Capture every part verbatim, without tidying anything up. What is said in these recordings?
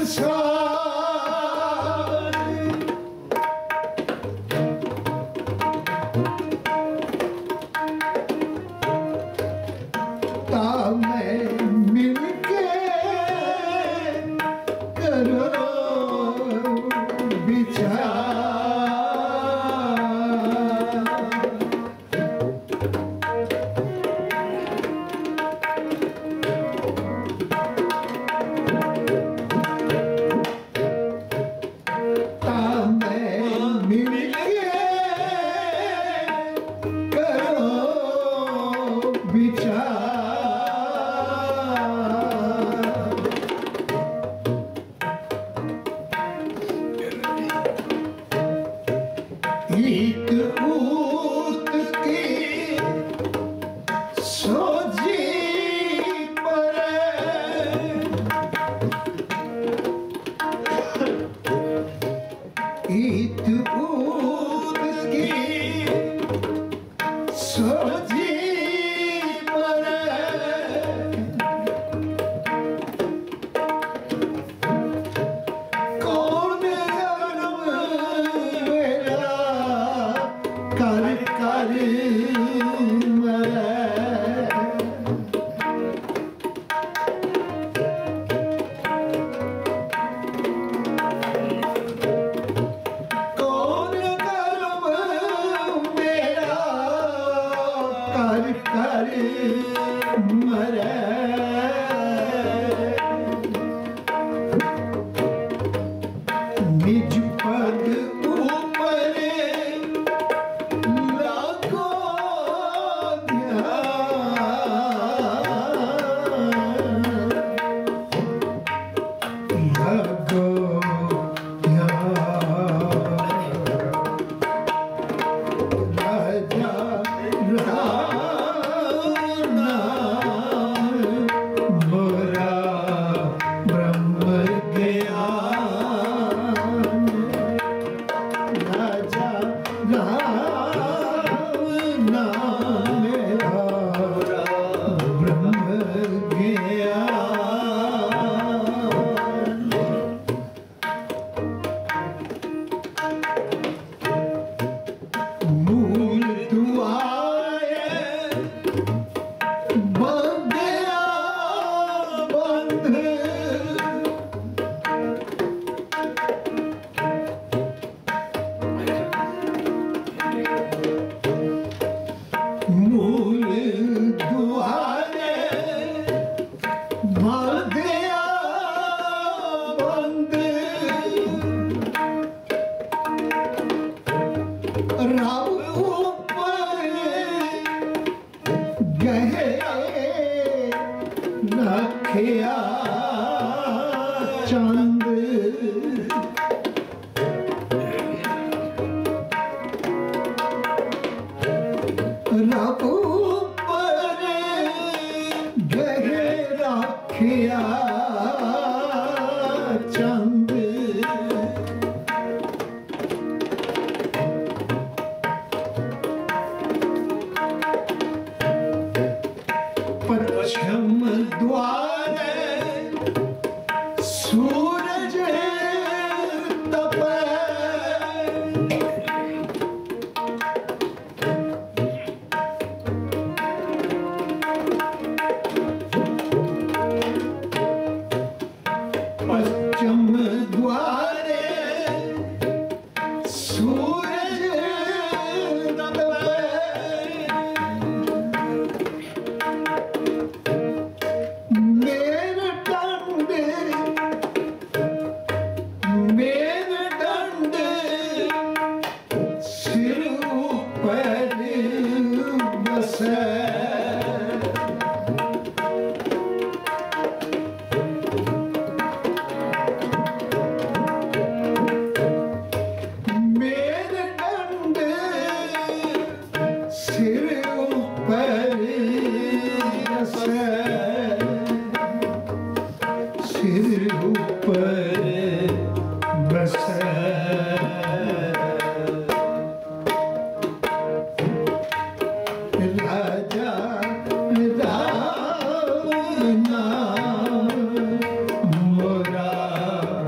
मोरा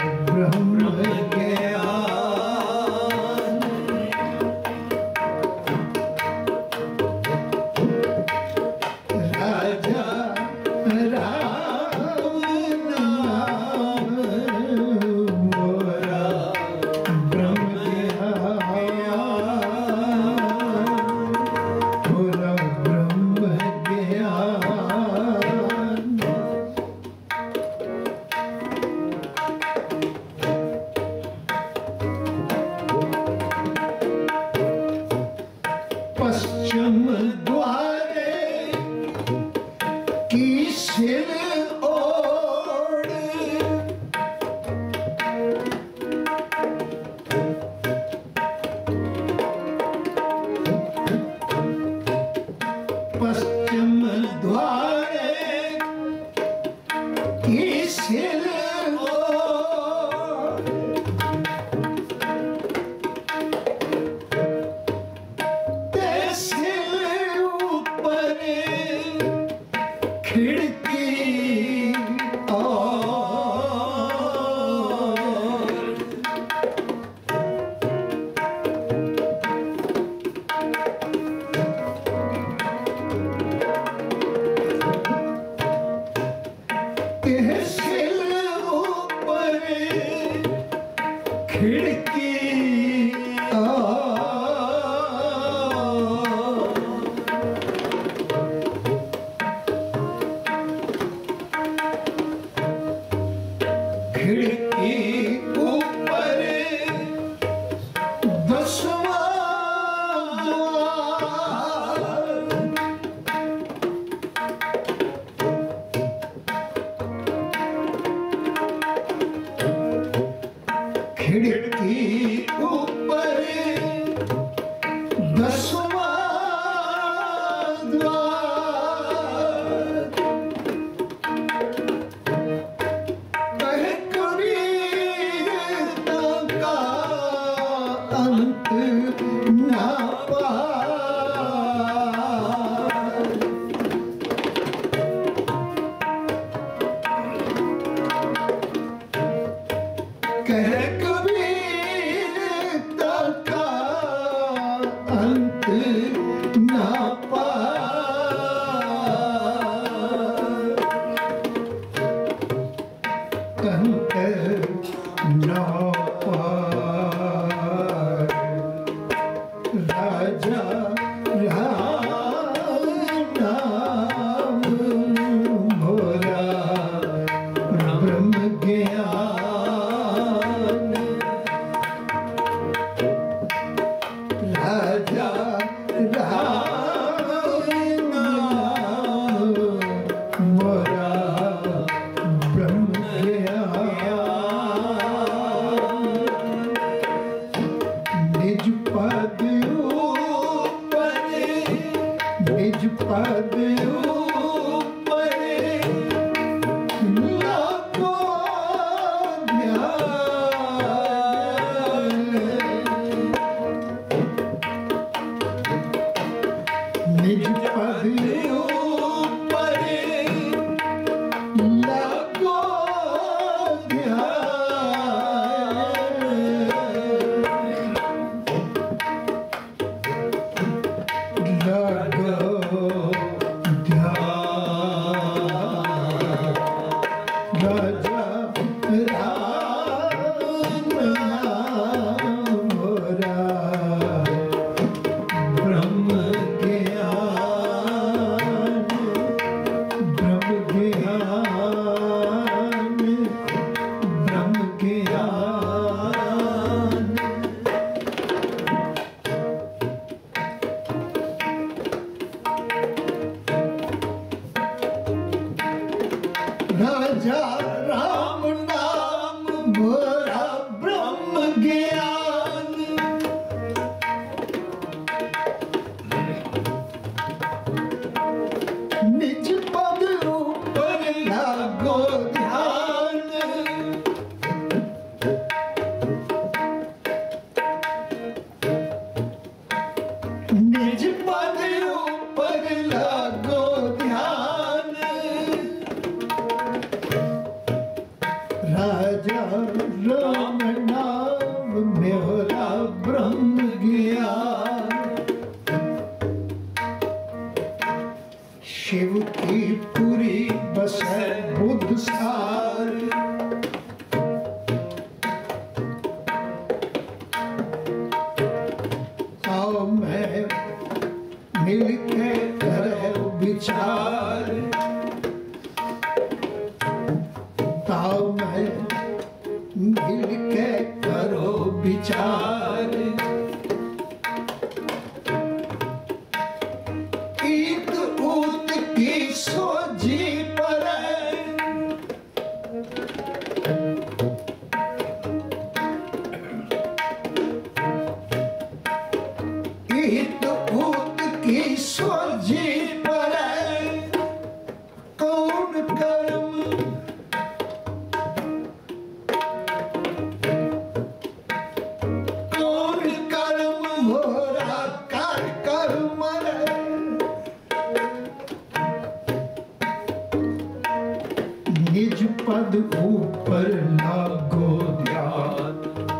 ऊपर लागो ध्यान।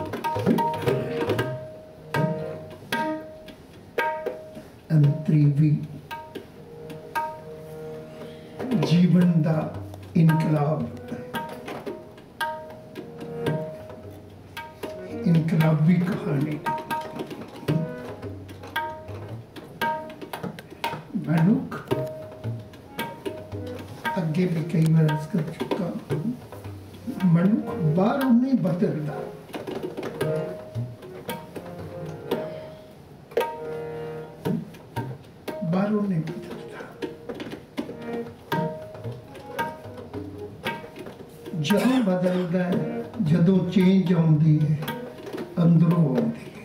अंतरीवी जीवन दा इनकलाब, इनकलाबी कहानी। मनुख अगे भी कई बार कर चुका, मनुख बाहरों नहीं बदलता, बाहरों नहीं बदलता। जदों बदलता है, जदों चेंज आती है, अंदरों आती है।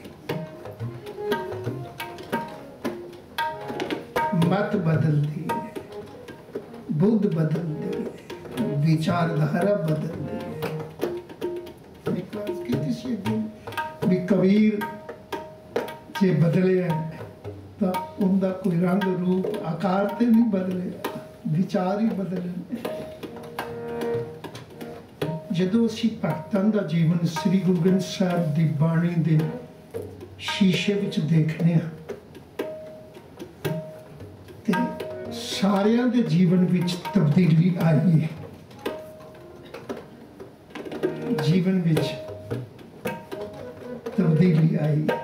मत बदलती है, बुद्ध बदलती है, विचारधारा बदलती है। भी कबीर जे बदले तो उनका कोई रंग रूप आकार तो नहीं बदले, विचार ही बदले। जदों असीं भगतां दा जीवन श्री गुरु ग्रंथ साहिब दी बाणी दे शीशे विच देखने हां ते सारियां दे जीवन विच तब्दीली आई है। जीवन विच तब्दीली आई है।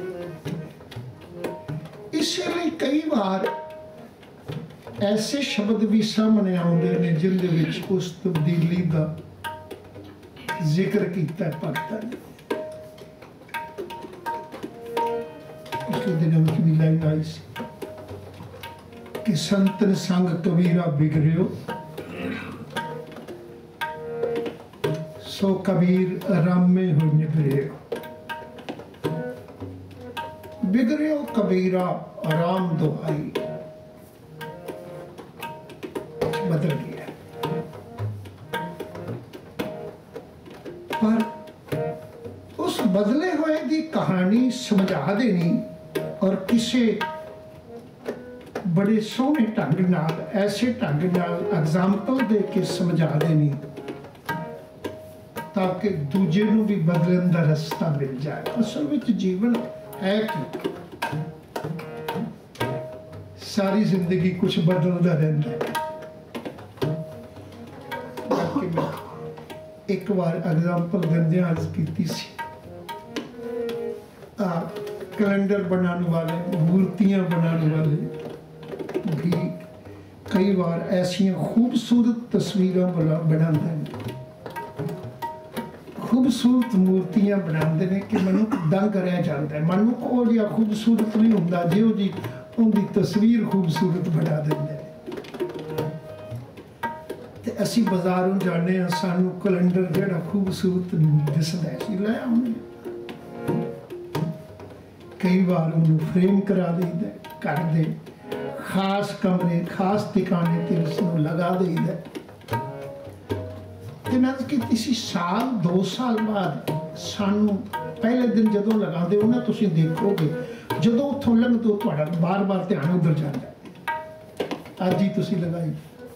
इसलिए कई बार ऐसे शब्द भी सामने आउंदे ने जिंदे विच उस तब्दीली दा जिक्र किया भगतां ने। पिछले दिनों में भी लाइन आई सी कि संतन संग कबीरा बिगड़ियो, सो कबीर रामे हो निबरियो। बिगड़ियो कबीरा आराम दुहाई, बदल गया। पर उस बदले हुए की कहानी समझा देनी और किसी बड़े सोहने ढंग नाल, ऐसे ढंग नाल एग्जाम्पल दे के समझा देनी ताकि दूजे नूं भी बदलने का रास्ता मिल जाए। असल में जीवन है कि सारी जिंदगी कुछ बदलता रहता है। एक बार एग्जाम्पल देंदे अर्ज की सी, कैलेंडर बनाने वाले, मूर्तियां बनाने वाले भी कई बार ऐसिया खूबसूरत तस्वीरें बनाते हैं, खूबसूरत मूर्तियां बनाते हैं कि मनुख दंग रह जाता है। मनुख वो जिहा खूबसूरत नहीं होंदा जिहो जी उनकी तस्वीर खूबसूरत बना देंगे। असी बाजारों जाने सानू कैलेंडर जिहड़ा खूबसूरत दिसदा है, असीं लै आउने। कई बार उन्हें फ्रेम करा देईदा, घर दे खास कमरे खास ठिकाने ते उसनूं लगा देईदा। ते मैं कीती सी साल दो साल बाद सानू पहले दिन जदों लगाते हो ना, तुसीं देखोगे जदों उत्थों लंघदे हो तुहाडा बार बार ध्यान उधर जाता है। अज ही तुसीं लगाई,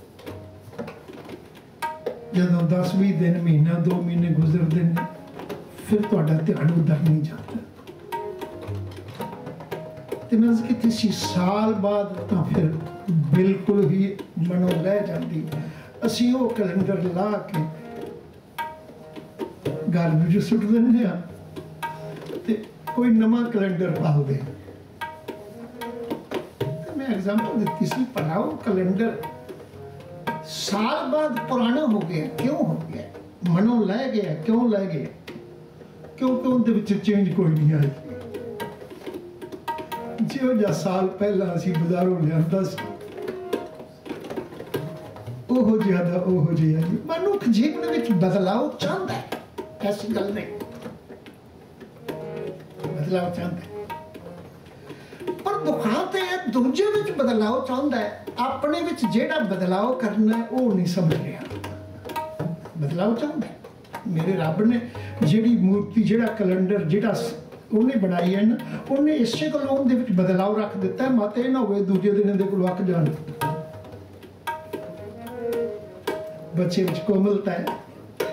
जदों दस भी दिन महीना दो महीने गुजरते हैं फिर तुहाडा ध्यान उधर नहीं जाता। तो मैं कि साल बाद तो फिर बिल्कुल ही मनो रह जाती। असी वो कैलेंडर ला के घर में सुट देंगे, तो कोई नवा कैलेंडर पाल दे। तो मैं एग्जाम्पल दी सी, पढ़ाओ कैलेंडर साल बाद पुराना हो गया, क्यों हो गया? मनो लै गया, क्यों लै गया? क्योंकि उनके विच चेंज कोई नहीं आई। जो जा साल पहला असी बाजारों लिया ओहो जिहा दा ओहो जिहा जी। मनुख जीवन विच बदलाव चाहता है, ऐसी गल नहीं, बदलाव चाहता है। पर दुखांत है दूजे विच बदलाव चाहता है, अपने विच जेड़ा बदलाव करना है वो नहीं समझ रहा। बदलाव चाहता है। मेरे रब ने जिहड़ी मूर्ति जिहड़ा कैलेंडर जिहड़ा उन्हें बनाई है ना, उन्हें इसे को उनके विच बदलाव रख दिता है। मत यह ना हो दूजे दिन इहदे कोल अक जाण। बच्चे विच कोमलता है,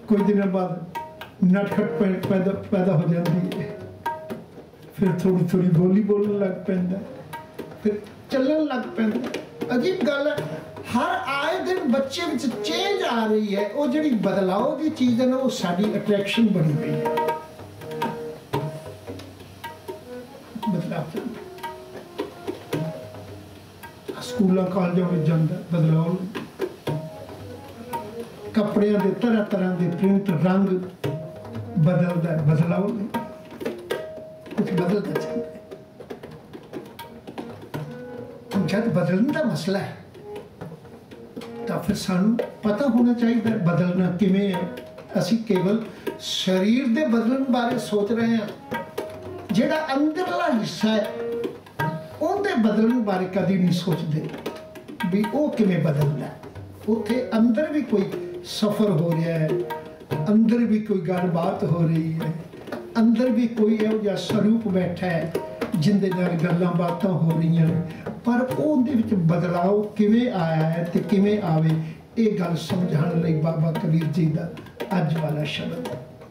कुछ दिनों बाद नटखट पैदा पैदा हो जाती है, फिर थोड़ी थोड़ी बोली बोलने लग पैंदा, फिर चलन लग पैंदा। अजीब गल है, हर आए दिन बच्चे में चेंज आ रही है। वो जी बदलाव की चीज़ है ना, वो साड़ी अट्रैक्शन बनी हुई है। बदलाव स्कूलों कॉलेजों में जाता बदलाव, कपड़े के तरह तरह के प्रिंट रंग बदलता है, बदलाव नहीं, कुछ बदलता चलता है। जब बदलने का मसला है तो फिर सानू पता होना चाहिए बदलना किमें है। असी केवल शरीर के बदलन बारे सोच रहे हैं, जिहड़ा अंदरला हिस्सा है उनके बदलन बारे कभी नहीं सोचते भी वो किमें बदलना है। उत्थे अंदर भी कोई सफ़र हो रहा है, अंदर भी कोई गलबात हो रही है, अंदर भी कोई इहो जिहा स्वरूप बैठा है जिंदे नाल गल्लां बातां हो रही हैं, पर उहदे विच बदलाव किवें आया है ते किवें आवे, ये गल समझाने लई बाबा कबीर जी का अज वाला शब्द।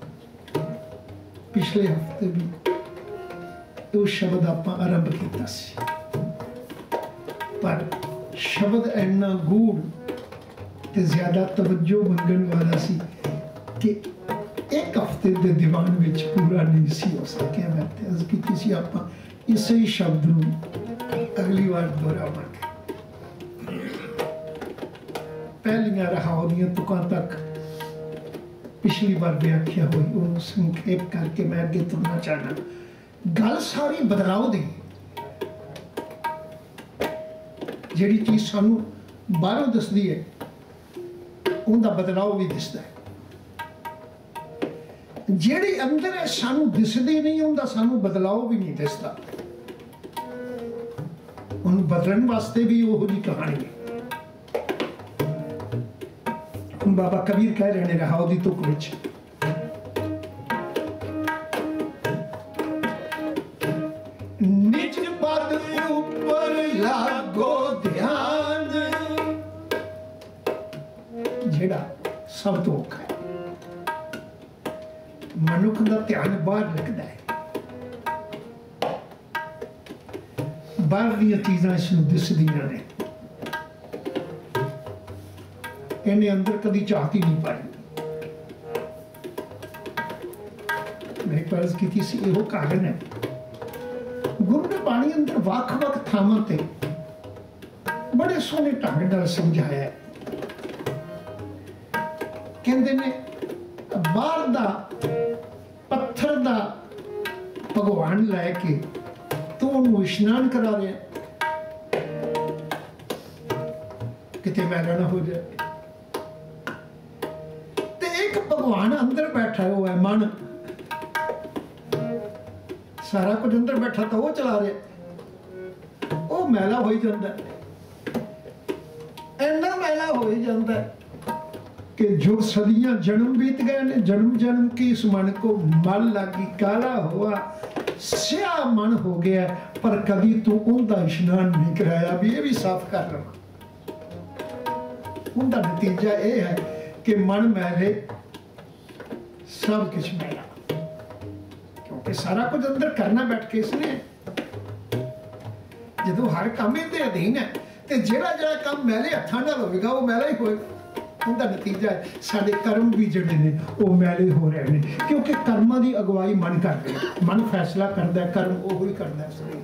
पिछले हफ्ते भी वो शब्द आपां आरंभ किया सी, पर शब्द इन्ना गूढ़ ते ज्यादा तवज्जो मंगण वाला सी कि एक हफ्ते के दीवान में पूरा नहीं सी हो सकिया। मैं अर्ज की सी आपां इसे ही शब्द नूं अगली बार दोहरावांगे। पहलियां रहाओ दियां तुकां तक पिछली बार व्याख्या हुई, उन्होंने संक्षेप करके मैं अगे तुरना चाहना। गल सारी बदलाव दी, जिहड़ी चीज सानू बाहरों दसदी है उनका बदलाव भी दिसदा है, जिहड़ी अंदर है सानू दिसदी नहीं उनका सानू बदलाव भी नहीं दिसदा। उन बदलने वास्ते भी वो जी कहानी है। हम बाबा कबीर कह रहे हैं रहाओ दी तुक विच, निज पद ऊपर लागो ध्यान, जेड़ा सब तो औखा है। मनुख का ध्यान बाहर लगता है, बाहर दी चीज़ां इसनूं दिसदियां ने, इन्हें अंदर कभी चाहती नहीं पाई। मैं फर्ज की सी इहो कारण है, गुरु ने बाणी अंदर वख वख थावां ते बड़े सोहने ढंग नाल समझाया है। कहंदे ने बाहर दा पत्थर दा भगवान लैके तो उन्होंने इशनान करा रहे हैं, किते मैला ना हो जाए। ते एक भगवान अंदर बैठा हुआ है, मन सारा कुछ अंदर बैठा तो वो चला रहे, वो मैला हो ही जाता है, इन्ना मैला हो ही जाता है कि जो सदियां जन्म बीत गए ने, जन्म जन्म की इस मन को मल लगी, काला हुआ स्या मन हो गया, पर कभी तू उनका इशनान नहीं कराया भी ये भी साफ कर लवा। उनका नतीजा यह है कि मन मैले सब कुछ मैला, क्योंकि सारा कुछ अंदर करना बैठ के इसने। जो हर काम इहदे अधीन है तो जिहड़ा जिहड़ा काम मैले हत्थां नाल होवेगा वो मैला ही होएगा। उनका नतीजा है साडे कर्म भी जिहड़े ने वो मैले हो रहे हैं, क्योंकि कर्मां की अगवाई मन करता है, मन फैसला करता है, कर्म वो ही करता है।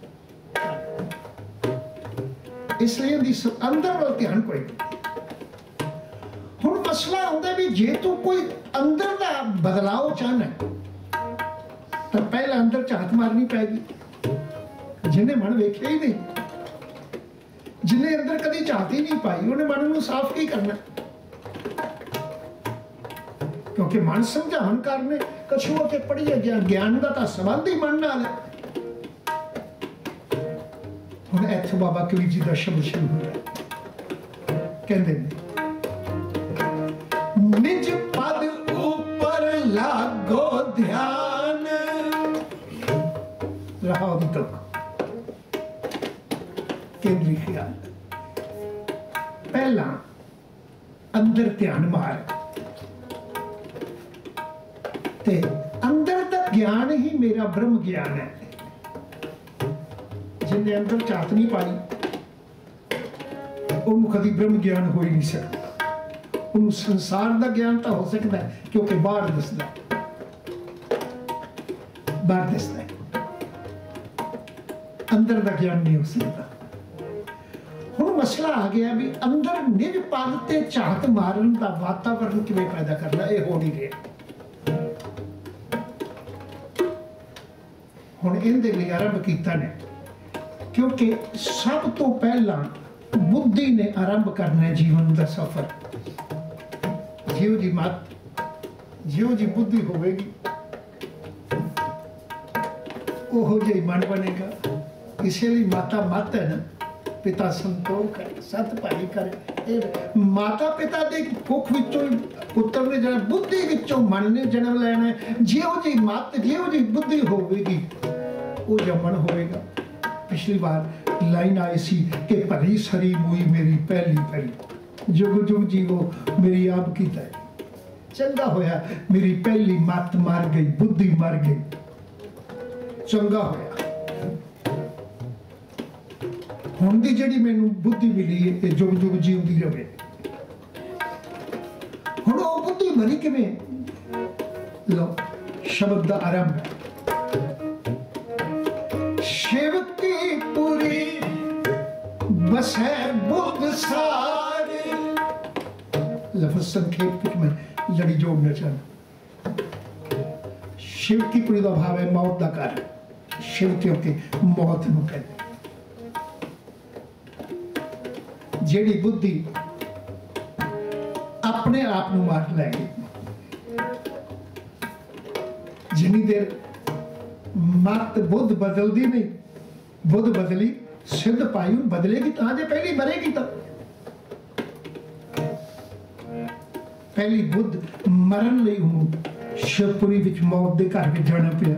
इसलिए अंदर वाल ध्यान कोई नहीं। हुण मसला आउंदा भी जे तू कोई अंदर का बदलाव चाहना तो पहले अंदर झात मारनी पैगी। जिन्हें मन वेख्या ही नहीं, जिन्हें अंदर कभी झात ही नहीं पाई, उन्हें मन नूं साफ की करना, क्योंकि मन समझान करने कछुआ के पढ़िए गया ज्ञान का तो संबंध ही मन नाल है। हुण इत्थे बाबा कबीर जी का शब्द शुरू होया, कहंदे ने निज पद ऊपर लागो ध्यान, रहाओ दी तुक केंद्री ख्याल। पहला अंदर ध्यान मार, ते अंदर दा ज्ञान ही मेरा ब्रह्म ज्ञान है। जिन्हें अंदर झात नहीं पाई उन्होंने कभी ब्रह्म ज्ञान हो ही नहीं सकता। उन्होंने संसार का ज्ञान तो हो सकता है क्योंकि बाहर दसदा बाहर दसदा अंदर का ज्ञान नहीं हो सकता। हुण मसला आ गया भी अंदर निरपद ते झात मारन का वातावरण किवें पैदा करना, यह हो नहीं रहा। हुण इहदे लई आरंभ कीता ने क्योंकि सब तो पहला बुद्धि ने आरंभ करना है जीवन का सफर। जियो जी मत जियो जी बुद्धि होगी ओहो जी मन बनेगा। इसलिए माता मत है ना, पिता संतोख है, सत भाई करे। माता पिता के कुख विचों पुत्र ने जरा बुद्धि विचों मन ने जन्म लेना है। जियो जी मत जियो जी बुद्धि होगी वो जमन होएगा। पिछली बार लाइन आई सी कि भली सरी मुई मेरी पहली पहली जुग जुग जीवो मेरी आप की तय। चंगा होया मेरी पहली मत मर गई, बुद्धि मर गई। चंगा होया हुण दी जिहड़ी मैनू बुद्धि मिली है ये जुग जुग जीवदी रहे। हुण वो बुद्धि मरी किवें? लो शब्द दा आरंभ शिव की पुरी बसै बुद्ध सारे। लफ्ज संक्षेप में लड़ी जोड़ना चाहना। शिव की पुरी का भाव है मौत का कारण। शिव क्योंकि मौत नूं कहते जेड़ी बुद्धि अपने आप नूं मार लैगी। जिन्नी देर मत बुद्ध बदलती नहीं, बुद्ध बदली सिद्ध पाई बदलेगी तो जे पहली मरेगी तो पहली बुद्ध मरन लई हूं शिवपुरी विच मौत दे घर विच जाना पिया।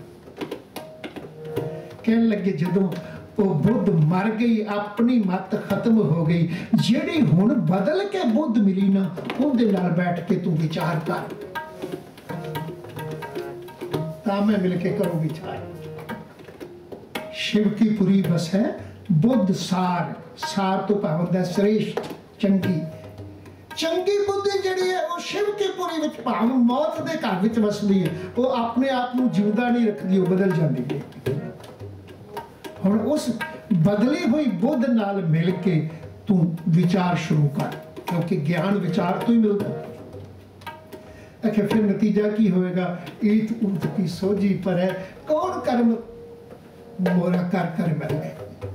कहन लगे जदों वो बुद्ध मर गई अपनी मत खत्म हो गई, जेड़ी हुण बदल के बुद्ध मिली ना उहदे नाल बैठ के तू विचार कर। मैं मिलके करो विचार। शिव की पुरी बस है बुद्ध सार। सार तो भाव होता है श्रेष्ठ चंगी। चंगी बुद्धि जिहड़ी है वो शिव की पुरी विच भाव मौत दे घर विच वसदी है। वो अपने आप नूं जिंदा नहीं रखदी, वो बदल जाती है। हुण उस बदली हुई बुद्ध नाल मिल के तू विचार शुरू कर क्योंकि ज्ञान विचार तो ही मिलता है। आखिर फिर नतीजा की होएगा? ईत ऊत की सोजी पर है कौन कर्म मोरा कर कर मर गए।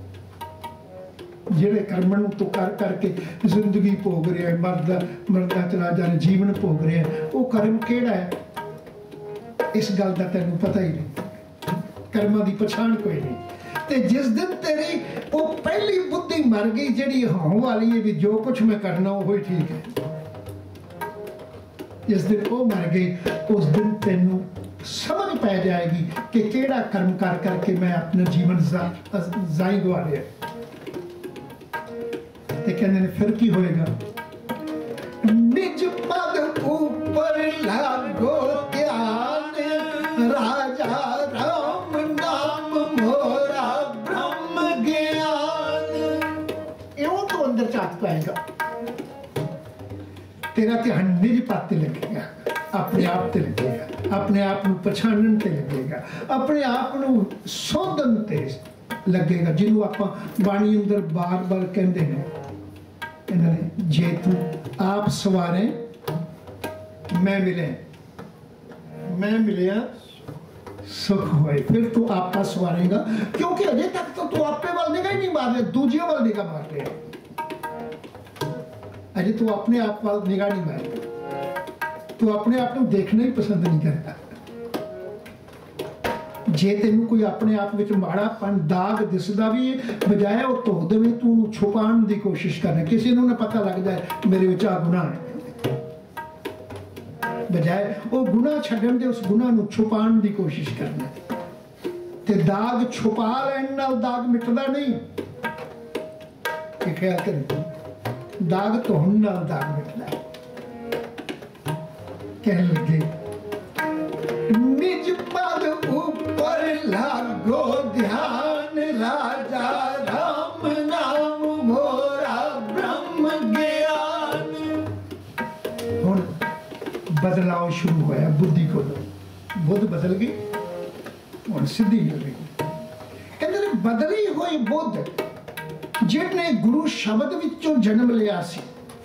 जेड़े कर्मन तो कर करके जिंदगी भोग रहा है, मरदा मरदा चला जा रहा, जीवन भोग रहा है, वो कर्म केड़ा है? इस गल का तेनू पता ही नहीं। कर्मां दी पछाण कोई नहीं। ते जिस दिन तेरी वो पहली बुद्धि मर गई जेड़ी होने वाली है भी जो कुछ मैं करना वो ही ठीक है, जिस दिन वो मर गई उस दिन तेनू समझ पै जाएगी कि केड़ा कर्म कर करके मैं अपना जीवन जाई गवा लिया। ते कहते हैं फिर की होएगा? निज पद ऊपर लागो ध्यान राजा राम नाम मोरा ब्रह्म ज्ञान। एवं तो अंदर झात पाएगा। तेरा ध्यान निज पद ते लगेगा, अपने आप ते लगेगा, अपने आप को पछाणन ते लगेगा, अपने आप को सोधन ते लगेगा। जिन्हों आप बाणी अंदर बार बार कहते हैं इन्होंने जे तू आप सवारे मैं मिले, मैं मिलिया सुख होए। फिर तू आपा सवारेगा क्योंकि अजे तक तो तू आपे वाल निगाह ही नहीं मार रहे, दूजियों वाल निगाह मार रहे। अजे तू अपने आप वाल निगाह नहीं मार, तू अपने आप को देखना ही पसंद नहीं करता। जे तेनू कोई अपने आप में माड़ापन दाग दिसदा भी बजाय वो धो देवे तू छुपाने की कोशिश करना, किसी ने पता लग जाए मेरे विच आ गुनाह है, बजाय वो गुनाह छड्डण दे उस गुनाह नू छुपाने की कोशिश करना। ते दाग छुपा लैण नाल दाग मिटदा नहीं। कि ख्याल करें दाग धोण नाल दाग मिटदा। कहण लगे बदलाव शुरू होया बुद्धि को। बुद्ध बदल गई, हुण सिद्धि मिल गई। कहते ने बदली हुई बुद्ध जिसने गुरु शब्द विचों जन्म लिया सी,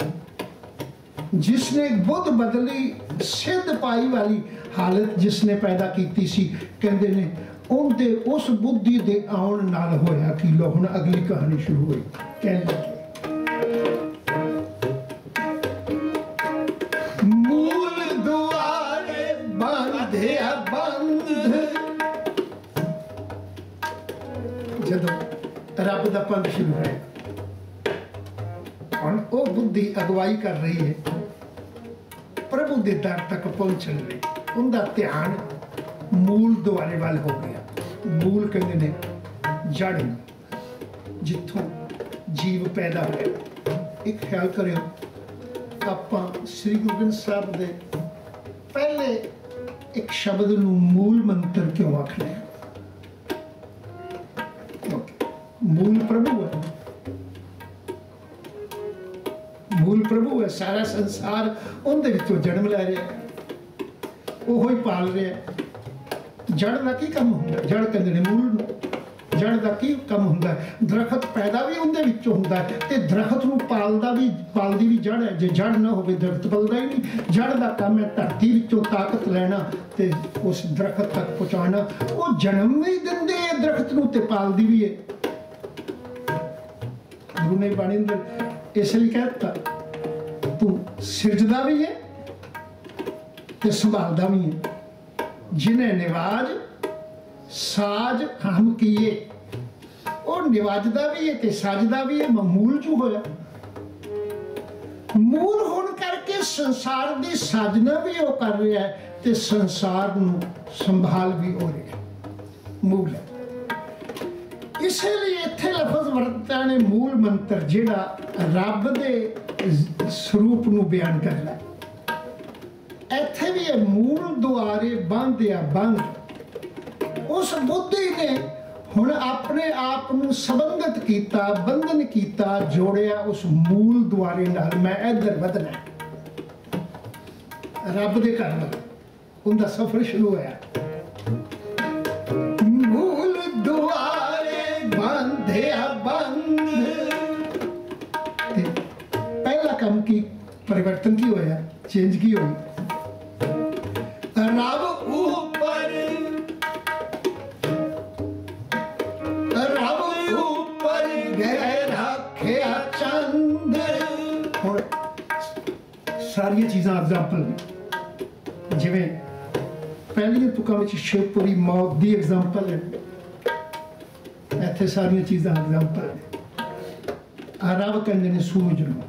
जिसने बुद्ध बदली सिद्ध पाई वाली हालत जिसने पैदा की सी, कहते ने उनके उस बुद्धि के आउण नाल होया कि लो हुण अगली कहानी शुरू हुई। कहते मूल दुआरे बांधिया बंध, जदों रब दा पंथ शुरू है, हुण वो बुद्धि अगवाई कर रही है प्रभु के दर तक पहुंचने लई। उनका ध्यान मूल दुआरे वाल हो गया। मूल कहते ने जड़, जिथों जीव पैदा होया। एक ख्याल करियो, आपां श्री गुरु ग्रंथ साहब दे पहले एक शब्द नूं मूल मंत्र क्यों आखना है? मूल प्रभु है, मूल प्रभु है। सारा संसार उनदे विचों जन्म लै रहा है, वो ही पाल रहा है। जड़ का की काम होंदा? जड़ कहते हैं मूल। जड़ का की काम होंदा? दरखत पैदा भी उनदे विचों हुंदा है ते दरखत नूं पालदा भी, पालदी भी जड़ है। जे जड़ ना होवे दरखत पलदा ही नहीं। जड़ का काम है धरती विचों ताकत लैना ते उस दरखत तक पहुंचाना। वो जन्म भी दिंदे है दरखत नूं ते पालदी भी है। गुरु ने बाणी अंदर इसलिए कहता तू सिरजदा भी है ते संभालदा भी है। जिन्हें निवाज साज हम किए, और निवाजदा भी है ते साजदा भी है। मूल चू होया। मूल होने करके संसार की साजना भी वो कर रहा है ते संसार नूं संभाल भी हो रहा है। मूल है। इसलिए इत्थे लफज वरता ने मूल मंत्र जिहड़ा रब दे स्वरूप नूं बयान करदा है। इत्थे भी है मूल दुआरे बांधिया बंध। उस बुद्धि ने हुण अपने आप नूं संबंधित किया, बंधन किया, जोड़िया उस मूल दुआरे नाल। मैं इधर बधना रब दे घर नाल, उनका सफर शुरू होया। मूल दुआरे बांधिया बंध। पहला काम की परिवर्तन की होया, चेंज की हुई। रब ऊपर, रब ऊपर गहरा खिया चंद। हुण सारिया चीज़ां एग्जाम्पल, जिवें पहली तुकां विच शिवपुरी मौत दी एग्जाम्पल है, इत्थे सारिया चीज़ां एग्जाम्पल है। रब कहंदे ने सूरज नूं,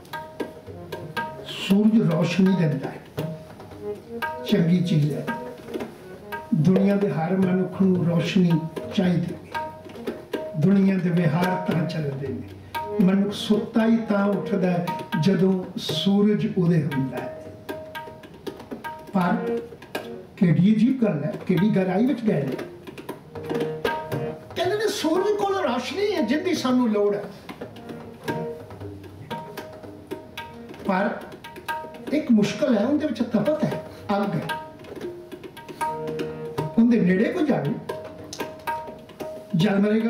सूरज रोशनी दिंदा है, चंगी चीज है। दुनिया के हर मनुख नूं रोशनी चाहिए। दुनिया के विहार तां चलदे ने। मनुख सुत्ता ही तां उठदा है जदों सूरज उदय हुंदा है। पर किहड़ी अजीब गल है, किहड़ी गहराई विच गए ने। कहंदे ने सूरज कोल रोशनी है जिंदी सानूं लोड़ है, पर एक मुश्किल है, उनदे विच तपत है, अग है। उनके नेड़े को जाए जल मरेगा,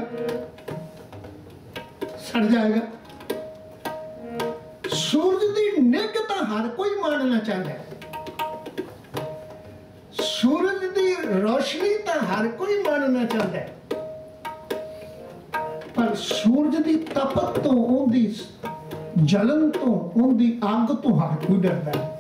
सड़ जाएगा। सूरज की निग तो हर कोई मानना चाहता है, सूरज की रोशनी तो हर कोई मानना चाहता है, पर सूरज की तपत तो, उनकी जलन तो, उनकी अग तो हर कोई डरता है।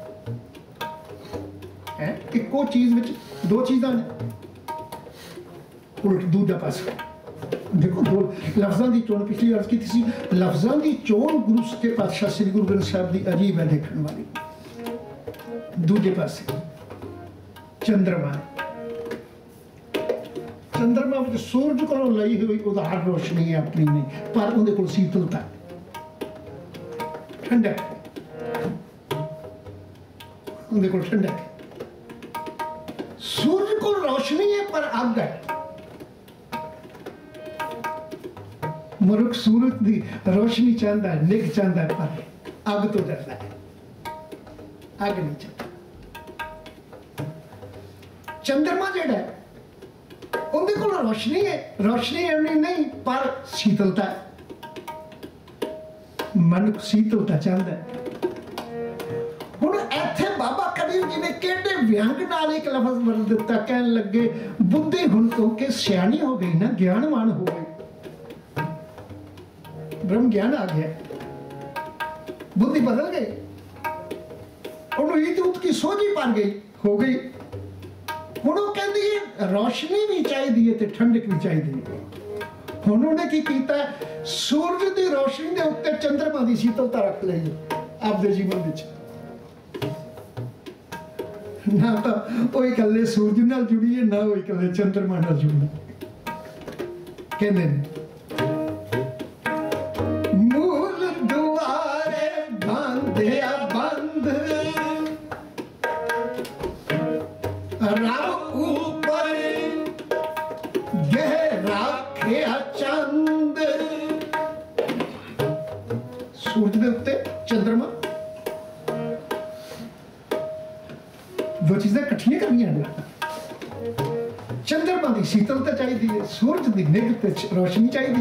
इको चीज में दो चीज़ां ने, उल्ट दूजा पासा। देखो दो लफ्ज़ों की चोन पिछली अर्ज की थी, लफ्ज़ों की चोन गुरु सच्चे पातशाह श्री गुरु ग्रंथ साहब की अजीब है देखने वाली। दूजे पासे चंद्रमा, चंद्रमा में सूरज को ली हुई उदार रोशनी है अपनी नहीं, पर उनके कोल शीतलता, ठंडक, उनके कोल ठंडक। सूरज को रोशनी है पर अग है। मनुख सूरज की रोशनी चाहता है, निग चाहता है, पर अग तो डरता है, अग नहीं चाहता। चंद्रमा जिहड़ा उहदे कोल रोशनी है, रोशनी इन्नी नहीं पर शीतलता है। मन शीतलता चाहता है। हुण इत्थे बाबा कबीर जी ने किहड़े व्यंग नाल एक लफज बदल दिता, कहन लगे बुद्धि हुण क्योंकि सियाणी हो गई ना, ज्ञानवान हो गई, ब्रह्म ज्ञान आ गया, बुद्धि बदल गई, उन्होंने ईद की सोझी पड़ गई हो गई। हुण वो कहती है रोशनी भी चाहिए ते ठंडक भी चाहिए। हुण उन्हें की कीता, सूरज की रोशनी के उत्ते चंद्रमा की शीतलता रख ली आपके जीवन विच। ना तो वो इकल्ले सूरज नाल जुड़ी है, ना वो इकल्ले चंद्रमा नाल जुड़ी है। कहते हैं मूल दुआरे बांधिया बंद, रब ऊपर गहरा खेया चंद। सूरज के उत्ते चंद्रमा, दो चीजें कट्ठियां करनियां ने। चंद्रमा की शीतलता चाहिए, सूरज की निग ते रोशनी चाहिए।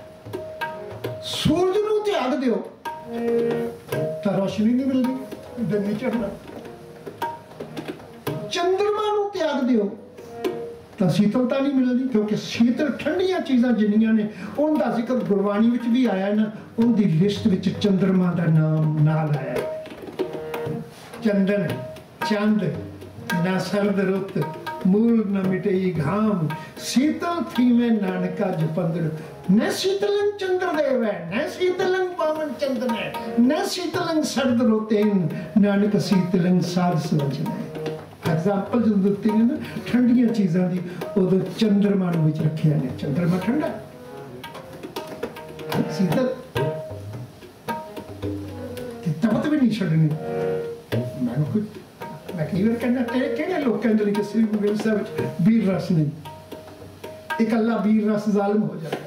सूरज नूं त्याग दिओ तो रोशनी नहीं मिलती, दिन नहीं चढ़ना। चंद्रमा नूं त्याग दिओ तो शीतलता नहीं मिलती, क्योंकि शीतल ठंडियां चीज़ां जिन्नियां ने उनका जिक्र गुरबाणी विच भी आया ना, उनकी लिस्ट विच चंद्रमा का नाम नाल आया। चंदन चंद ना सर्द रुत, मूल न मिटई घाम, शीतल थी में नानका जपंदड़। न शीतलंग चंद्रदेव है, न शीतलंग पावन चंदन है, न शीतलंग सर्द रोतेन, नानक शीतलंग साध सुवचन है। एग्जाम्पल जो दिती ने ना ठंडियां चीज़ां दी, उदों चंद्रमा नूं विच रखिया ने। चंद्रमा ठंडा, शीतल तपत भी नहीं छड्डनी। मैं कुछ मैं कई बार कहना कि लोग कहते हैं कि श्री गुरु ग्रंथ साहिब वीर रस नहीं, इकल्ला वीर रस जालिम हो जाता है।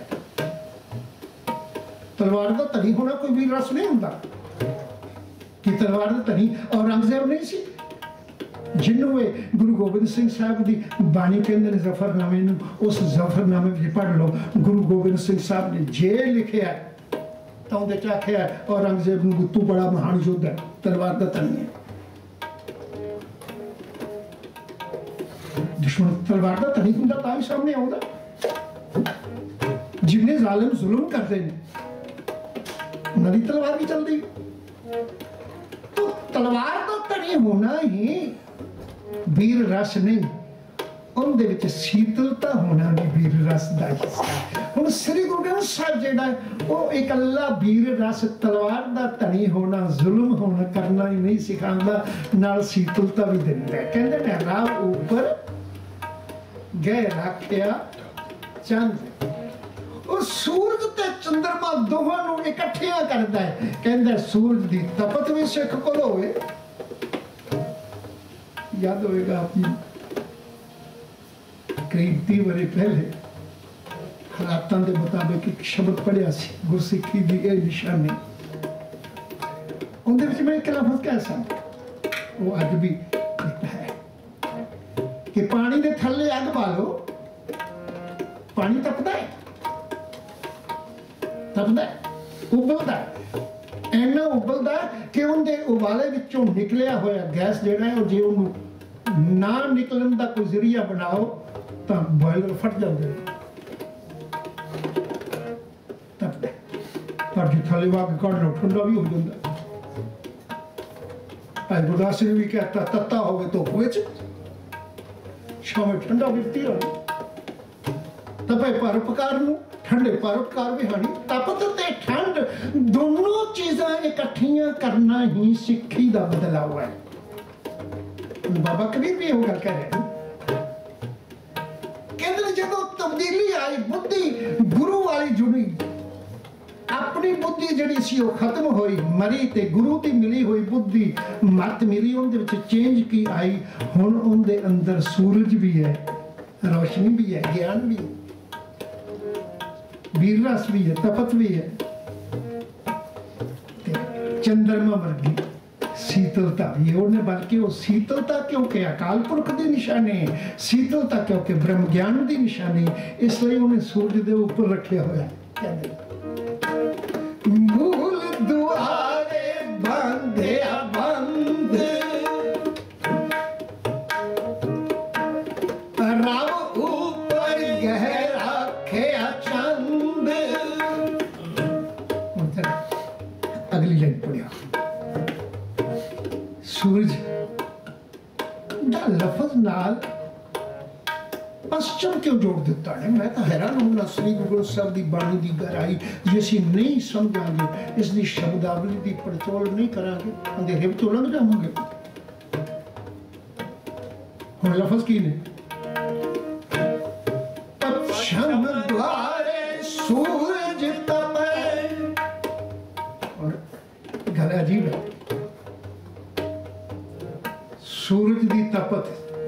तलवार का धनी होना कोई वीर रस नहीं होता कि तलवार का धनी औरंगजेब नहीं सी, जिन्होंने गुरु गोबिंद सिंह साहब की बाणी कहते हैं जफरनामे, उस जफरनामे में पढ़ लो, गुरु गोबिंद सिंह साहब ने जे लिखा तो उहदे च आख्या औरंगजेब नूं तू बड़ा महान योद्धा है, तलवार का धनी है। दुश्मन तलवार का धनी हुंदा तां ही सामने आउंदा। जिन्ने जालिम जुल्म करते हैं उन्हां दी तलवार भी चलदी। तो तलवार का धनी होना ही वीर रस नहीं, उनदे विच शीतलता होना भी वीर रस दा हिस्सा है। हुण श्री गुरु ग्रंथ साहिब जिहड़ा वो इकल्ला वीर रस तलवार दा धनी होना, जुल्म होना करना ही नहीं सिखांदा, नाल शीतलता भी दिंदा है। कहंदे ने राह ऊपर गए रखिया चंद। और सूरज ते चंद्रमा दोहां नूं इकट्ठियां करदा है। कहंदा सूरज दी तपत भी सिख कोल होवे। याद होएगा आपकी करीब तीह वरे पहले हालातां दे मुताबिक एक शब्द पढ़िया सी, गुरसिੱਖੀ दी ये निशानी। उनदे विच मैं एक लफ्ज़ कह सकदा, वो अज भी है कि पानी दे थल्ले अग बालो, पानी तपदा है, तपदा है, उबलदा है, इन्ना उबलदा कि उनके उबाले विचों निकलिया होया गैस जिहड़ा है, और जे उन्होंने ना निकलन का कोई जरिया बनाओ तो बॉयलर फट जाते हैं। तपदा पर जो थले वाग कढ़ लो ठंडा भी हो जाता। भाई गुरदास ने भी कहता तत्ता होवे तो होवे च शामे ठंडा बिरती रहो। तपे परोपकार नूं ठंडे परोपकार भी हानी। तपत ते ठंड दोनों चीज़ां इकट्ठियां करना ही सिੱਖੀ दा बदलाव है। बाबा कबीर भी वो गल कह रहे हैं, कहते जदों तब्दीली आई, बुद्धि गुरु वाली जुड़ी, अपनी बुद्धि जिहड़ी सी वो खत्म हुई, मरी ते गुरु दी मिली हुई बुद्धि मत मिली, उनदे विच चेंज की आई। हुण उनदे अंदर सूरज भी है, रोशनी भी है, ज्ञान भी है, वीर रस भी है, तपत भी है, चंद्रमा वर्गी शीतलता भी है उन्हें, बल्कि वो शीतलता क्योंकि अकाल पुरख की निशानी, शीतलता क्योंकि ब्रह्म ज्ञान की निशानी, इसलिए उन्हें सूरज के ऊपर रखे हुआ। मूल दुआरे बंधे बंद रब ऊपर गहरा खेया चंद। अगली लाइन पढ़िया। सूरज दा लफज नाल पश्चिम क्यों जोड़ दिता है? मैं तो हैरान हूँ श्री गुरु ग्रंथ साहब की बाणी की गहराई जे असीं नहीं समझांगे, इसकी शब्दावली की पड़चोल नहीं करांगे, अंधेरे में लंघ जावांगे। हुण लफज की ने? पश्चिम द्वारे सूरज तपे। और गल अजीब है, सूरज की तपत,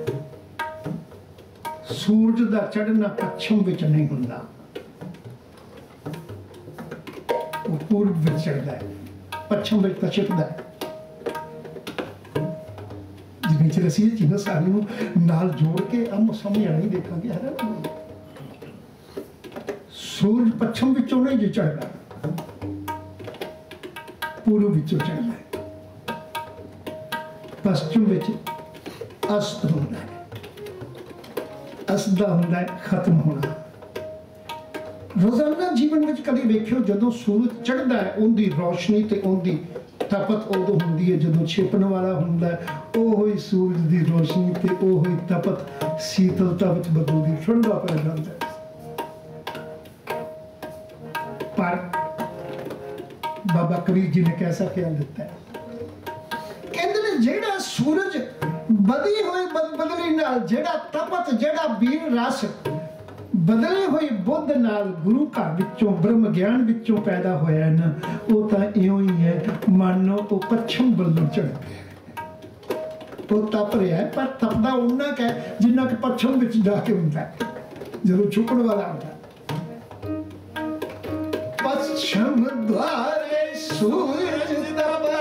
सूरज का चढ़ना पश्चिम विच नहीं हुंदा, वो पूर्व विच चढ़दा है, पश्चिम विच तां छिपदा है। जिन्नी चिर असीं इह चीज़ां सारियां नाल जोड़ के हम समझ नहीं देखांगे। है सूरज पश्चिम विचों नहीं जो चढ़दा, पूर्व विचों चढ़दा है। पश्चिम विच अस्त होता है, असदा होता है खत्म होना। रोजाना जीवन में कभी वेखियो जदों सूरज चढ़ता है उनकी रोशनी ते उनकी तपत उदों होंदी है जदों छिपण वाला हुंदा है। ओह होई सूरज की रोशनी ते ओह होई तपत शीतलता विच बदलदी ठंडा पै जांदा है। पर बाबा कबीर जी ने कैसा ख्याल दिता है? कहते ने जेड़ा सूरज बदी हुई बदली नाल, जेड़ा तपत जेड़ा वीर रस बदली हुई बुद्ध नाल गुरु घर विचों ब्रह्म ज्ञान विचों पैदा होया ना, वो तां इउं ही है मानो वो पश्चिम बल्लों चढ़ पिया। वो तप रहा है पर तपदा उन्ना क है जिन्ना कि पश्चिम विच जाके हुंदा है जदों छुपण वाला हुंदा। पश्चिम द्वारे सूरज तपे।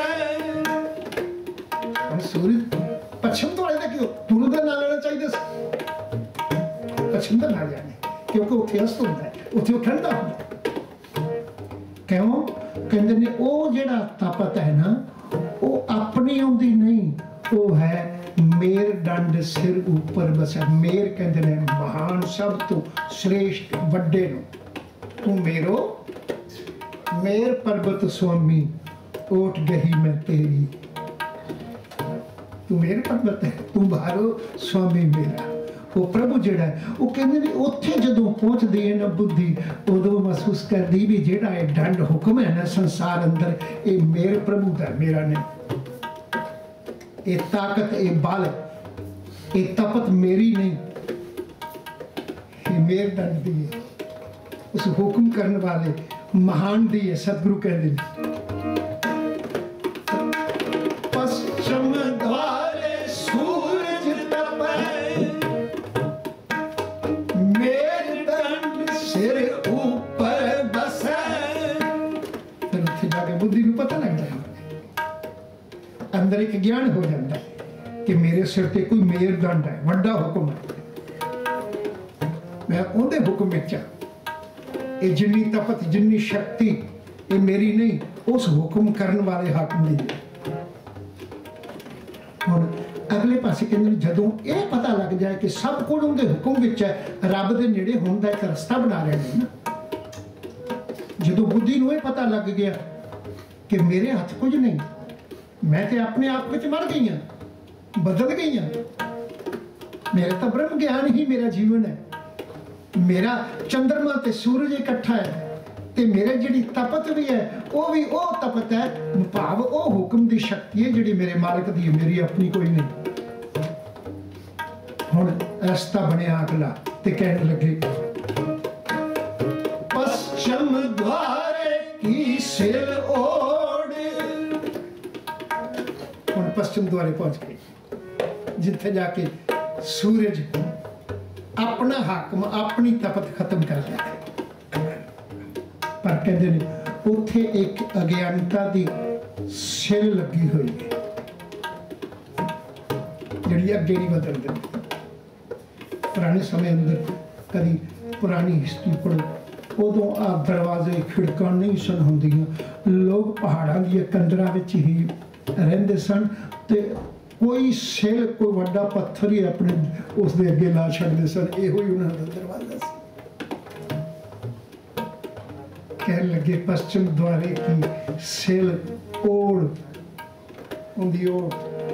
सूरज पश्चिम तो आए क्यों? पूर्व का नाम लेना चाहिए, पश्चिम का ना जाने, क्योंकि उत्थे अस्त होता है, उत्थे ठंडा होता है। क्यों कहते ने वो जेड़ा तापत है ना, वो अपनी आउंदी नहीं, वो है मेर दंड सिर ऊपर बसा। मेर कहते ने महान, सब तो श्रेष्ठ वड्डे नु। तू मेरो मेर पर्वत स्वामी, ओट गही मैं तेरी। तू मेरे पर्वत है, तू बाहरो स्वामी मेरा। वो प्रभु जेड़ा है वो कहते ने उत्थे जदों पहुंचदी है ना बुद्धि, उदों महसूस करदी भी जेड़ा है दंड हुक्म है ना संसार अंदर, ये मेरे प्रभु दा, मेरा नहीं। ये ताकत, ये बल, ये तपत मेरी नहीं, ये मेरे दंड दी है, उस हुक्म करने वाले महान दी है। सतगुरु कहते हैं पश्चिम द्वारे सूरज तपे, मेरे दंड सिर ऊपर बसे। फिर उत्थे जाके बुद्धि को पता लग जाता है, अंदर एक ज्ञान हो जाता है कि मेरे सिर ते कोई मेर दंड है, वड्डा हुक्म है, मैं उहदे हुक्म विच आ। ये जिन्नी तपत जिन्नी शक्ति ये मेरी नहीं, उस हुक्म करने वाले हाकम दी है। और अगले पासे कहते जदों ये पता लग जाए कि सब कुछ उनके हुक्म विच है, रब दे नेड़े होने का एक रास्ता बना रहे हैं ना। जदों बुद्धि नूं ये पता लग गया कि मेरे हाथ कुछ नहीं, मैं तो अपने आप में मर गई हाँ, बदल गई हाँ, मेरा तो ब्रह्म ज्ञान ही मेरा जीवन है, मेरा चंद्रमा ते सूरज इकट्ठा है, ते मेरे जिहड़ी तपत भी है वो भी वो तपत है, भाव वो हुक्म की शक्ति है जिहड़ी मेरे मालिक दी, मेरी अपनी कोई नहीं। हुण रास्ता बनया अगला ते कहने लगे पश्चिम द्वारे की सिर ओढ़। हुण पश्चिम द्वारे पहुंच गए जिथे जाके सूरज अपना हाकम अपनी तपत खत्म कर दिया। पर कहते हैं उत्थे एक अज्ञानता की सिल लगी हुई है, ਜਿਹੜੀ ਅੱਗੇ ਨਹੀਂ ਬਦਲ ਦਿੰਦੀ। ਪੁਰਾਣੇ ਸਮੇਂ ਅੰਦਰ ਕਦੀ ਪੁਰਾਣੀ ਹਿਸਟਰੀ ਪੜ੍ਹੋ, ਉਦੋਂ ਆ ਦਰਵਾਜ਼ੇ ਖਿੜਕਾਂ ਨਹੀਂ ਸਨ ਹੁੰਦੀਆਂ, ਲੋਕ ਪਹਾੜਾਂ ਦੀਆਂ ਕੰਦਰਾਂ ਵਿੱਚ ਹੀ ਰਹਿੰਦੇ ਸਨ ਤੇ ਕੋਈ ਸਿਲ ਕੋਈ ਵੱਡਾ ਪੱਥਰ ਹੀ ਆਪਣੇ ਉਸ ਦੇ ਅੱਗੇ ਲਾ ਛੱਡਦੇ ਸਨ, ਇਹੋ ਹੀ ਉਹਨਾਂ ਦਾ ਦਰਵਾਜ਼ਾ ਸੀ। ਕਹਿਣ ਲੱਗੇ ਪश्चिम द्वारे की सिल ओढ़ उनकी ओढ़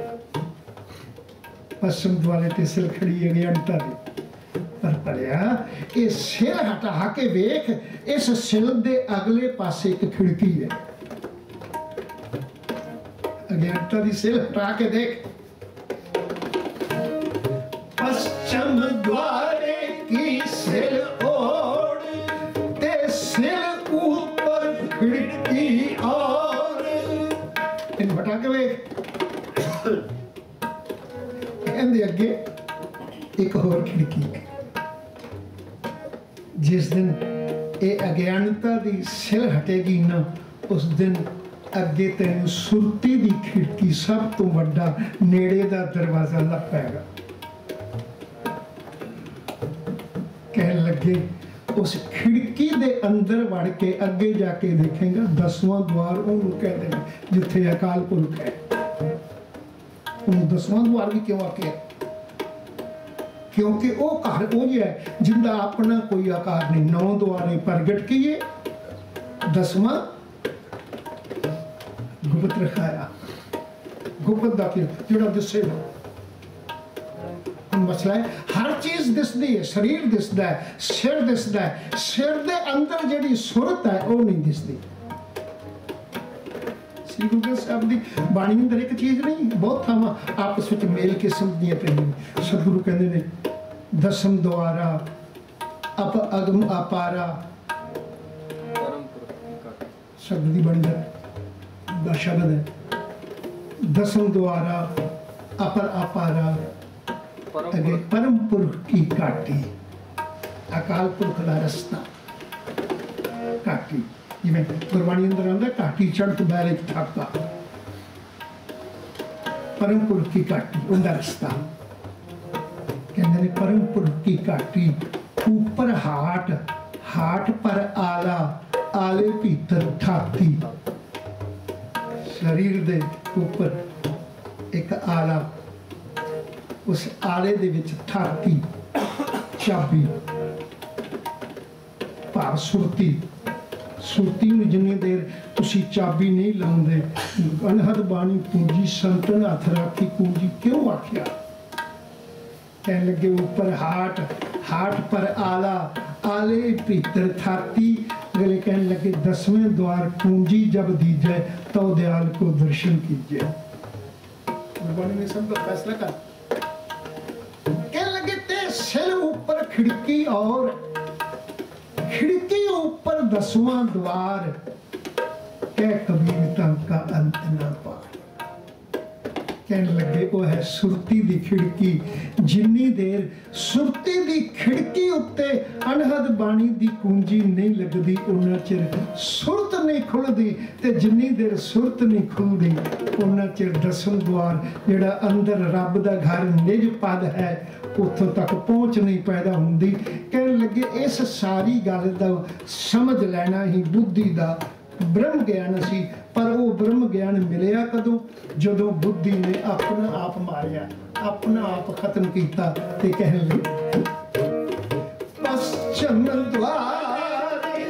पश्चिम द्वारे ते सिल खड़ी है अज्ञानता दी। पर पढ़िया ये सिल हटा के वेख, इस सिल दे अगले पासे एक खिड़की है। अज्ञानता दी सिल हटा के देख, पश्चिम द्वारे की सिल ओढ़ ते सिल ऊपर खिड़की और इन हटा के वेख। कहते अगे एक होर खिड़की है। जिस दिन ये अज्ञानता दी सिल हटेगी ना, उस दिन अगे तेन सुरती दी खिड़की सब तो बड़ा नेड़े दा दरवाजा लग पाएगा। कह लगे उस खिड़की दे अंदर वड़ के अगे जाके देखेगा दसवां द्वार उन्होंने कहते हैं जिथे अकाल पुरख है। उन्होंने दसवां द्वार भी क्यों आके, क्योंकि वो घर वो है जिंदा अपना कोई आकार नहीं। नौ द्वारे प्रगट किए, दसवां गुप्त रखाया। गुप्त दा जो दिसेगा मसला है, हर चीज दिसदी है, शरीर दिसदा है, सिर दिसदा है, सिर दे अंदर जिहड़ी सुरत है वो नहीं दिसदी। श्री गुरु ग्रंथ साहिब दी बाणी अंदर एक चीज नहीं, बहुत थावां आपस विच मेल किस्म दियां पैंदियां। सतगुरु कहंदे ने दसम द्वारा अप अगम अपारा शब्द दी बाणी दा शब्द है। दसम द्वारा अपर अपारा अगे परम पुरख की काटी, अकाल पुरख का रस्ता काटी। जिवें गुरबाणी अंदर आंदा काटी चढ़त बैल थाका, परम पुरख की काटी उनका रस्ता। कहते ने परम पुरख की काटी, ऊपर हाट, हाट पर आला, आले भीतर थाती। शरीर दे ऊपर एक आला, उस आले दे विच थाती चाबी, भाव सुरती। सुरती में जिन्नी देर तुसी चाबी नहीं लाउंदे, अनहद बाणी पूंजी संतन हथ राखी पूंजी क्यों आख्या। कहने लगे ऊपर हाट, हाट पर आला, आले भीतर थाती। अगले कहने लगे दसवें द्वार पूंजी जब दीजिए तो दयाल को दर्शन कीजिए। गुरबाणी ने सबका फैसला कर। कहने लगे ते सिर ऊपर खिड़की और खिड़की ऊपर दसवां द्वार, कह कबीरता का अंत न पार। कहने लगे वो है सुरती दी खिड़की। जिन्नी देर सुरती दी खिड़की उत्ते अनहद बाणी दी कुंजी नहीं लगदी, उन्ना चिर सुरत नहीं खुलदी। ते जिन्नी देर सुरत नहीं खुलदी, उन्ना चिर दसम द्वार जेड़ा अंदर रब दा घर निज पद है उतों तक पहुंच नहीं पैदा होंदी। कहने लगे इस सारी गल दा समझ लेना ही बुद्धि दा ब्रह्म ज्ञान सी। पर वो ब्रह्म ज्ञान मिलिया कदों, जदों बुद्धि ने अपना आप मारिया, अपना आप खत्म किया। ते कहने लगे पश्चिम द्वारे,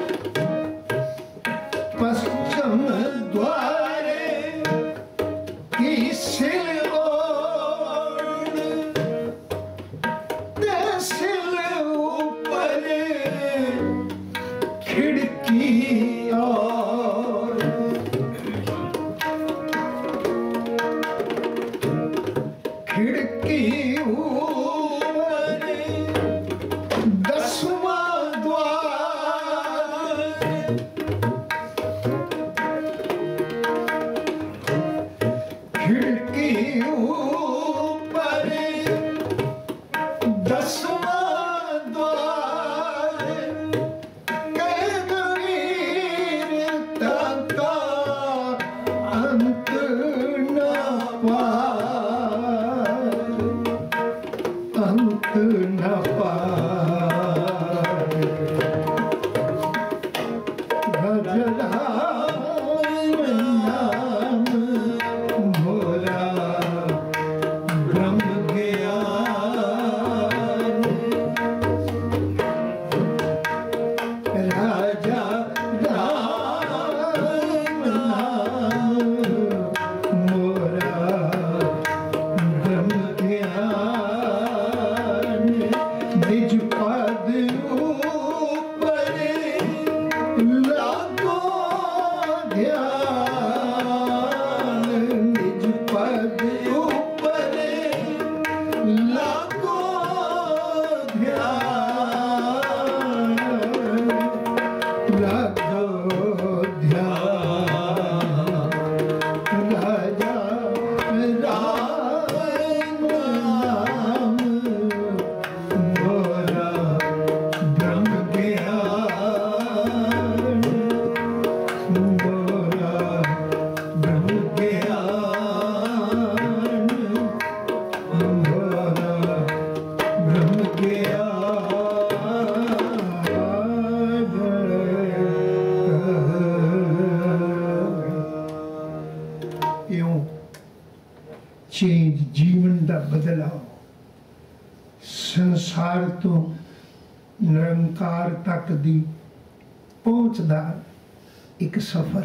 पश्चिम द्वारे की सिल ओढ़ ते सिल ऊपर खिड़की और खिड़की ऊपर दसवां द्वार, खिड़की ऊपर दसवां द्वार। कह कबीरता का अंत न पार। न पाए। गजराम नाम मोरा ब्रह्म ज्ञान। राजा राम नाम मोरा ब्रह्म ज्ञान। निज पद ऊपर लागो ध्यान। निज पद ऊपर लागो ध्यान। लागो ध्यान। राजा राम नाम मोरा ब्रह्म ज्ञान। मोरा ब्रह्म ज्ञान। मोरा ब्रह्म ज्ञान। इਉਂ चेंज जीवन का बदलाव संसार तो निरंकार तक दी पहुंच दा एक सफर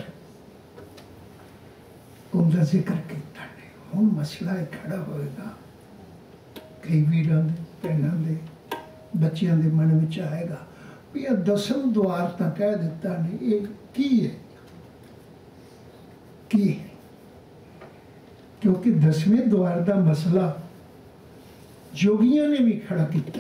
उनका जिक्र किया। हुण मसला खड़ा होएगा, कई वीरां दे भैणां दे बच्चियां दे मन विच आएगा भी यह दसम द्वार तां कह दिता ने, ये की है की है? क्योंकि दसवें द्वार का मसला जोगियां ने भी खड़ा किया,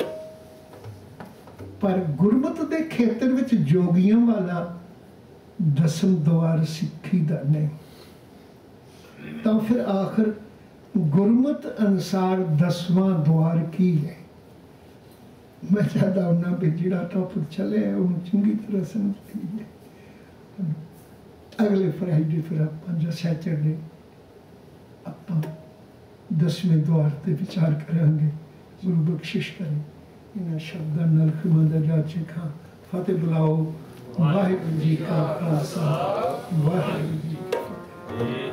पर गुरमत के खेतर में जोगियां वाला दसम द्वार सिੱਖੀ ਦਾ नहीं। तो फिर आखिर गुरमत अनुसार दसवां द्वार की है? मैं चाहता हूं भी जिहड़ा टॉपिक चले उन्हें चंगी तरह समझ लीजिए। अगले फ्राइडे फिर आप या सैटरडे आप दसवें द्वार पर विचार करेंगे। गुरु बख्शिश करें इन्होंने शब्दों नाल खिमा दा जाचे खां। फतेह बुलाओ। वाहिगुरू जी का खालसा, वाहिगुरू जी की फतेह।